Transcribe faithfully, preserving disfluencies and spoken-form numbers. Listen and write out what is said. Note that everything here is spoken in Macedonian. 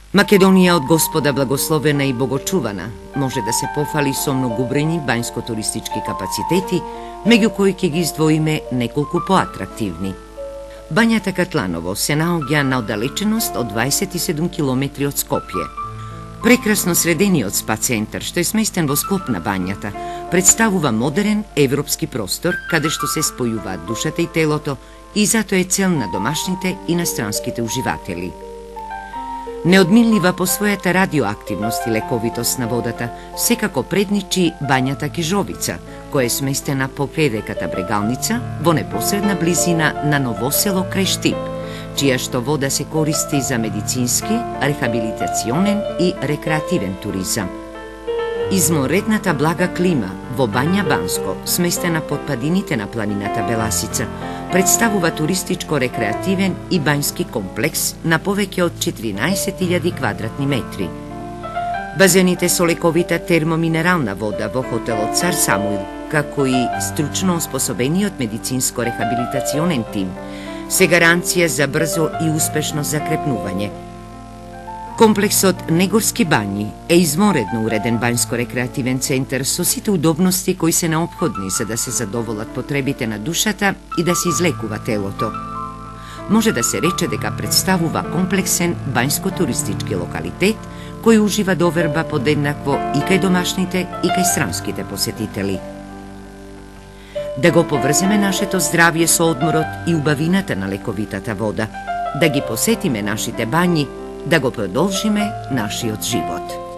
Македонија од Господа благословена и богочувана може да се пофали со многобројни банјско-туристички капацитети, меѓу кои ќе ги издвоиме неколку поатрактивни. Бањата Катланово се наоѓа на оддалеченост од дваесет и седум километри од Скопје. Прекрасно средениот спа центар, што е сместен во склоп на бањата, представува модерен европски простор каде што се спојуваат душата и телото и затоа е цел на домашните и на странските уживатели. Неодминлива по својата радиоактивност и лековитост на водата, секако предничи бањата Kezovica, која е сместена покрај реката Брегалница во непосредна близина на Новосело крај Stip, чија што вода се користи за медицински, рехабилитационен и рекреативен туризам. Изморедната блага клима во Бања Банjsko, сместена под падините на планината Беласица, представува туристичко-рекреативен и бањски комплекс на повеќе од четиринаесет илјади квадратни метри. Базените со лековита термоминерална вода во хотелот Цар Самуил, како и стручно оспособениот медицинско-рехабилитационен тим, се гаранција за брзо и успешно закрепнување. Комплексот Негорски бањи е изморедно уреден банјско-рекреативен центар со сите удобности кои се неопходни за да се задоволат потребите на душата и да се излекува телото. Може да се рече дека представува комплексен банјско-туристички локалитет кој ужива доверба подеднакво и кај домашните и кај странските посетители. Да го поврземе нашето здравје со одморот и убавината на лековитата вода, да ги посетиме нашите бањи, да го продолжиме нашиот живот.